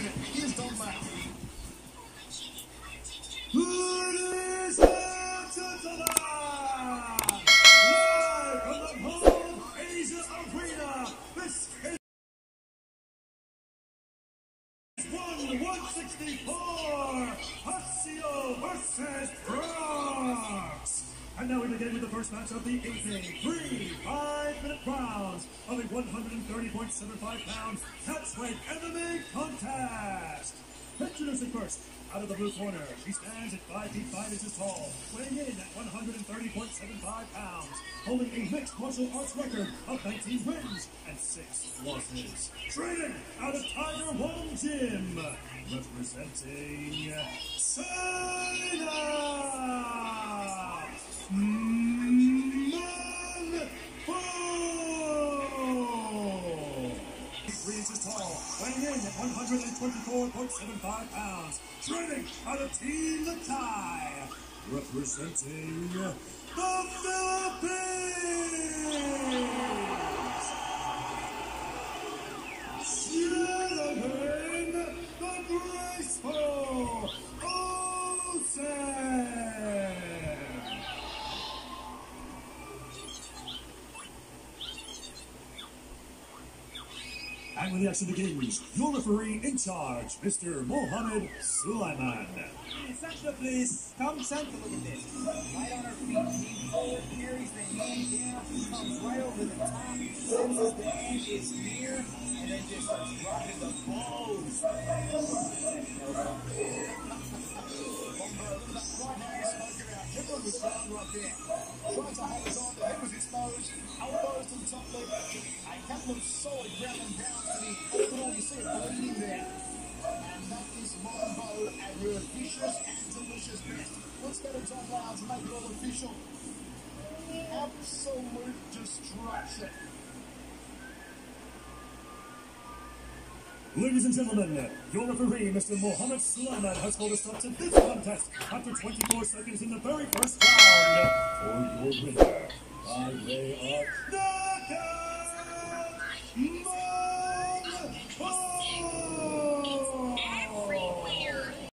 minute. Here's Don Mao. Ladies and gentlemen, live from the home Asia Arena, this is 164 Hasio versus Brooks. And now we begin with the first match of the evening. 3 5-minute rounds of a 130.75 pound catchweight MMA contest. Introducing first, out of the blue corner, he stands at 5 feet 5 inches tall, weighing in at 130.75 pounds, holding a mixed martial arts record of 19 wins and 6 losses. Training out of Tiger One Gym, representing China, Meng. 3 inches tall, weighing in at 124.75 pounds, training out of Team Thai, representing the Philippines, Jenelyn, the graceful Olsim. And when the action begins, your referee in charge, Mr. Mohammed Sulaiman. Center, please. Come center, look at this. Right on her feet, knee forward, carries the hand down, comes right over the top, senses the end is near, and then just starts dropping the blows. Jenelyn was found right there. Tried to hold his on, the head was exposed, elbows to the top leg. A couple of solid ground and pounds to the overall. You see it bleeding there. And that is Mambo at her vicious and delicious best. Let's go to Tom Loud to make it all official. Absolute destruction. Ladies and gentlemen, your referee, Mr. Mohammed Sulaiman, has called a stop to this contest after 24 seconds in the very first round. For your winner, by way of